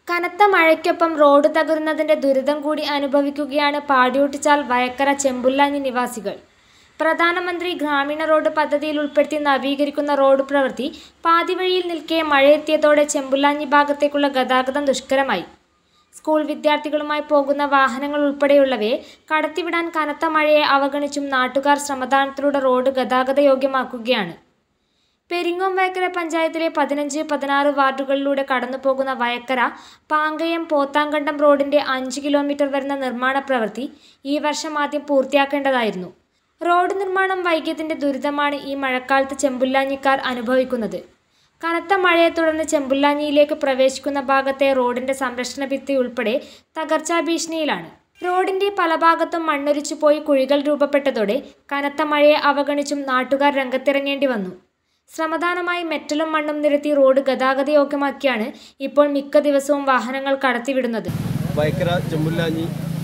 കനത്ത മഴയ്ക്കൊപ്പം റോഡ് തകരുന്നതിന്റെ ദുരിതം കൂടി അനുഭവിക്കുകയാണ് പാടിയോട്ടിച്ചാൽ വയക്കര ചെമ്പുല്ലാഞ്ഞി നിവാസികൾ. പ്രധാനമന്ത്രി ഗ്രാമീണ റോഡ് പദ്ധതിയിൽ ഉൾപ്പെടുത്തി നവീകരിക്കുന്ന റോഡ് പ്രവൃത്തി പാതിവഴിയിൽ നിൽക്കെ മഴയെത്തിയതോടെ ചെമ്പുല്ലാഞ്ഞി ഭാഗത്തേക്കുള്ള ഗതാഗതം ദുഷ്കരമായി. സ്കൂൾ വിദ്യാർത്ഥികളുമായി പോകുന്ന വാഹനങ്ങൾ ഉൾപ്പെടെയുള്ളവയെ കടത്തിവിടാൻ കനത്ത മഴയെ അവഗണിച്ചും നാട്ടുകാർ ശ്രമദാനത്തിലൂടെ റോഡ് ഗതാഗതയോഗ്യമാക്കുകയാണ്. പെരിങ്ങോം വയക്കര പഞ്ചായത്തിലെ 15, 16 വാർഡുകളിലൂടെ കടന്നുപോകുന്ന വയക്കര പാങ്കയം പോത്താങ്കണ്ടം റോഡിന്റെ 5 കിലോമീറ്റർ വരുന്ന നിർമ്മാണ പ്രവൃത്തി ഈ വർഷം ആദ്യം പൂർത്തിയാക്കേണ്ടതായിരുന്നു. റോഡ് നിർമ്മാണം വൈകിയതിന്റെ ദുരിതമാണ് ഈ മഴക്കാലത്ത് ചെമ്പുല്ലാഞ്ഞിക്കാർ അനുഭവിക്കുന്നത്. കനത്ത മഴയെ തുടർന്ന് ചെമ്പുല്ലാഞ്ഞിയിലേക്ക് പ്രവേശിക്കുന്ന ഭാഗത്തെ റോഡിന്റെ സംരക്ഷണ ഭിത്തി ഉൾപ്പെടെ തകർച്ചാ ഭീഷണിയിലാണ്. റോഡിന്റെ പല ഭാഗത്തും മണ്ണൊലിച്ചു പോയി കുഴികൾ രൂപപ്പെട്ടതോടെ കനത്ത മഴയെ അവഗണിച്ചും നാട്ടുകാർ രംഗത്തിറങ്ങേണ്ടി വന്നു. ശ്രമദാനമായി മെറ്റലും മണ്ണും നിരത്തി റോഡ് ഗതാഗതയോഗ്യമാക്കിയാണ് ഇപ്പോൾ മിക്ക ദിവസവും വാഹനങ്ങൾ കടത്തിവിടുന്നത്. വയക്കര ചെമ്പുല്ലാഞ്ഞി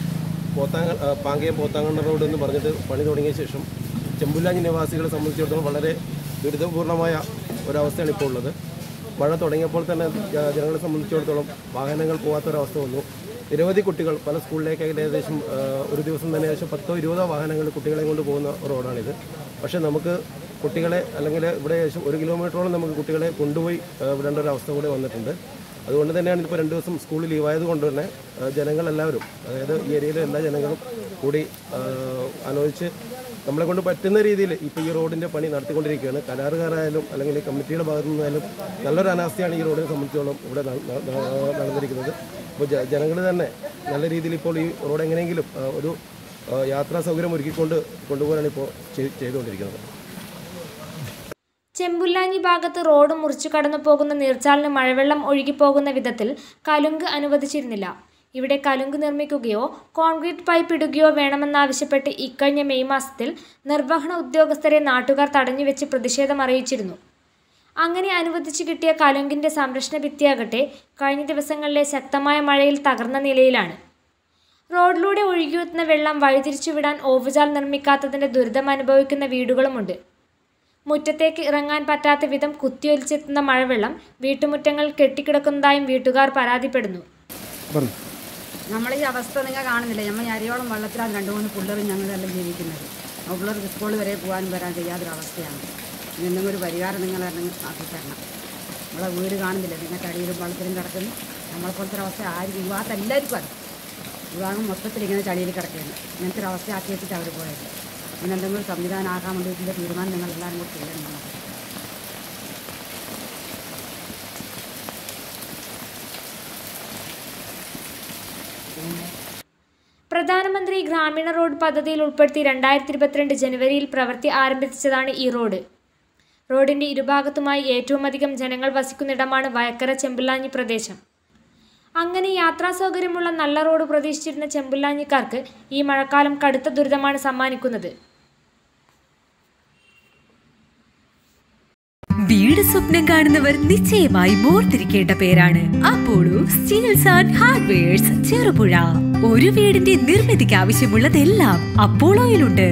പാങ്കയം പോത്താങ്കണ്ടം റോഡ് എന്ന് പറഞ്ഞിട്ട് പണി തുടങ്ങിയ ശേഷം ചെമ്പുല്ലാഞ്ഞി നിവാസികളെ സംബന്ധിച്ചിടത്തോളം വളരെ ദുരിതപൂർണമായ ഒരവസ്ഥയാണ് ഇപ്പോൾ ഉള്ളത്. മഴ തുടങ്ങിയപ്പോൾ തന്നെ ജനങ്ങളെ സംബന്ധിച്ചിടത്തോളം വാഹനങ്ങൾ പോകാത്തൊരവസ്ഥ വന്നു. നിരവധി കുട്ടികൾ പല സ്കൂളിലേക്ക് ഏകദേശം ഒരു ദിവസം തന്നെ ഏകദേശം 10-20 വാഹനങ്ങൾ കുട്ടികളെ കൊണ്ട് പോകുന്ന റോഡാണിത്. പക്ഷേ നമുക്ക് കുട്ടികളെ അല്ലെങ്കിൽ ഇവിടെ ഏകദേശം 1 കിലോമീറ്ററോളം നമുക്ക് കുട്ടികളെ കൊണ്ടുപോയി വിടേണ്ട ഒരു അവസ്ഥ കൂടെ വന്നിട്ടുണ്ട്. അതുകൊണ്ട് തന്നെയാണ് ഇപ്പോൾ 2 ദിവസം സ്കൂളിൽ ലീവായത് കൊണ്ട് തന്നെ ജനങ്ങളെല്ലാവരും, അതായത് ഈ ഏരിയയിലെ എല്ലാ ജനങ്ങളും കൂടി ആലോചിച്ച് നമ്മളെ കൊണ്ട് പറ്റുന്ന രീതിയിൽ ഇപ്പോൾ ഈ റോഡിൻ്റെ പണി നടത്തിക്കൊണ്ടിരിക്കുകയാണ്. കരാറുകാരായാലും അല്ലെങ്കിൽ കമ്മിറ്റിയുടെ ഭാഗത്തു നിന്നായാലും നല്ലൊരു അനാസ്ഥയാണ് ഈ റോഡിനെ സംബന്ധിച്ചോളം ഇവിടെ നടന്നിരിക്കുന്നത്. അപ്പോൾ ജനങ്ങൾ തന്നെ നല്ല രീതിയിൽ ഇപ്പോൾ ഈ റോഡ് എങ്ങനെയെങ്കിലും ഒരു യാത്രാ സൗകര്യം ഒരുക്കിക്കൊണ്ട് കൊണ്ടുപോകാനാണ് ഇപ്പോൾ ചെയ്തുകൊണ്ടിരിക്കുന്നത്. ചെമ്പുല്ലാഞ്ഞി ഭാഗത്ത് റോഡ് മുറിച്ചു കടന്നു പോകുന്ന നീർച്ചാലിന് മഴവെള്ളം ഒഴുകിപ്പോകുന്ന വിധത്തിൽ കലുങ്ക് അനുവദിച്ചിരുന്നില്ല. ഇവിടെ കലുങ്ക് നിർമ്മിക്കുകയോ കോൺക്രീറ്റ് പൈപ്പ് ഇടുകയോ വേണമെന്നാവശ്യപ്പെട്ട് ഇക്കഴിഞ്ഞ മെയ് മാസത്തിൽ നിർവഹണ ഉദ്യോഗസ്ഥരെ നാട്ടുകാർ തടഞ്ഞുവെച്ച് പ്രതിഷേധം അറിയിച്ചിരുന്നു. അങ്ങനെ അനുവദിച്ചു കിട്ടിയ കലുങ്കിന്റെ സംരക്ഷണ ഭിത്തിയാകട്ടെ കഴിഞ്ഞ ദിവസങ്ങളിലെ ശക്തമായ മഴയിൽ തകർന്ന നിലയിലാണ്. റോഡിലൂടെ ഒഴുകിയെത്തുന്ന വെള്ളം വഴിതിരിച്ചുവിടാൻ ഓവുചാൽ നിർമ്മിക്കാത്തതിന്റെ ദുരിതം അനുഭവിക്കുന്ന വീടുകളുമുണ്ട്. മുറ്റത്തേക്ക് ഇറങ്ങാൻ പറ്റാത്ത വിധം കുത്തിയൊലിച്ചെത്തുന്ന മഴവെള്ളം വീട്ടുമുറ്റങ്ങൾ കെട്ടിക്കിടക്കുന്നതായും വീട്ടുകാർ പരാതിപ്പെടുന്നു. നമ്മൾ ഈ അവസ്ഥ നിങ്ങൾ കാണുന്നില്ല. നമ്മൾ അരിയോളം വെള്ളത്തിലാണ് 2-3 പിള്ളേരും ഞങ്ങളെല്ലാം ജീവിക്കുന്നത്. ആ പിള്ളേർക്ക് സ്കൂളിൽ വരെ പോകാനും വരാൻ കഴിയാത്തൊരവസ്ഥയാണ്. എന്തെങ്കിലും ഒരു പരിഹാരം നിങ്ങൾ ആക്കി തരണം. നമ്മളെ വീട് കാണുന്നില്ല, നിങ്ങൾക്ക് അടിയിലും വെള്ളത്തിലും കിടക്കുന്നു. നമ്മളെപ്പോലത്തെ ഒരു അവസ്ഥ ആരും വിവാഹം എല്ലാവർക്കും അത് വിവാഹം മൊത്തത്തിൽ ഇങ്ങനെ ചളിയിൽ കിടക്കുകയാണ്. ഇങ്ങനത്തെ ഒരു അവസ്ഥ ആക്കി വെച്ചിട്ട് അവർ പോയത്. അങ്ങനെ എന്തെങ്കിലും സംവിധാനം ആക്കാൻ വേണ്ടിയിട്ടുള്ള തീരുമാനം നിങ്ങൾ എല്ലാവരും കൂടി ചെയ്യണം. പ്രധാനമന്ത്രി ഗ്രാമീണ റോഡ് പദ്ധതിയിൽ ഉൾപ്പെടുത്തി 2022 ജനുവരിയിൽ പ്രവൃത്തി ആരംഭിച്ചതാണ് ഈ റോഡ്. റോഡിന്റെ ഇരുഭാഗത്തുമായി ഏറ്റവും അധികം ജനങ്ങൾ വസിക്കുന്നിടമാണ് വയക്കര ചെമ്പുല്ലാഞ്ഞി പ്രദേശം. അങ്ങനെ യാത്രാ സൗകര്യമുള്ള നല്ല റോഡ് പ്രതീക്ഷിച്ചിരുന്ന ചെമ്പുല്ലാഞ്ഞിക്കാർക്ക് ഈ മഴക്കാലം കടുത്ത ദുരിതമാണ് സമ്മാനിക്കുന്നത്. വീട് സ്വപ്നം കാണുന്നവർ നിശ്ചയമായി ഓർത്തിരിക്കേണ്ട പേരാണ് Apollo steels and hardwares Cherupuzha. ഒരു വീടിന്റെ നിർമ്മിതിക്ക് ആവശ്യമുള്ളതെല്ലാം അപ്പോളോയിലുണ്ട്.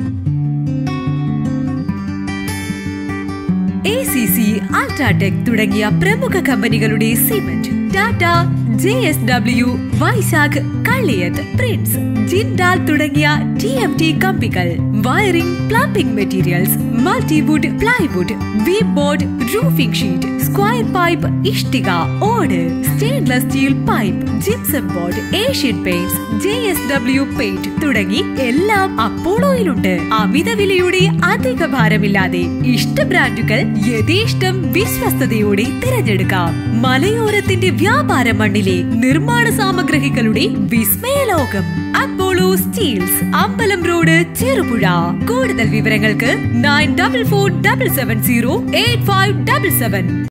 ACC, അൾട്രാടെക് തുടങ്ങിയ പ്രമുഖ കമ്പനികളുടെ cement, Tata, JSW, Vaishakh, Kalliyath, Prince, Jindal തുടങ്ങിയ TMT കമ്പികൾ, wiring, plumbing materials, multiwood, plywood, വീപ്പ് board, roofing sheet, square pipe, ഇഷ്ടിക, ഓട്, stainless steel pipe, gypsum board, Asian paints, JSW paint തുടങ്ങി എല്ലാം അപ്പോളോയിലുണ്ട്. അമിത വിലയുടെ അധിക ഭാരമില്ലാതെ ഇഷ്ട ബ്രാൻഡുകൾ യഥേഷ്ടം വിശ്വസ്തയോടെ തിരഞ്ഞെടുക്കാം. മലയോരത്തിന്റെ വ്യാപാര മണ്ണിലെ നിർമ്മാണ സാമഗ്രികളുടെ വിസ്മയലോകം അപ്പോളോ സ്റ്റീൽസ്, അമ്പലം റോഡ്, ചെറുപുഴ. കൂടുതൽ വിവരങ്ങൾക്ക് 9447708577.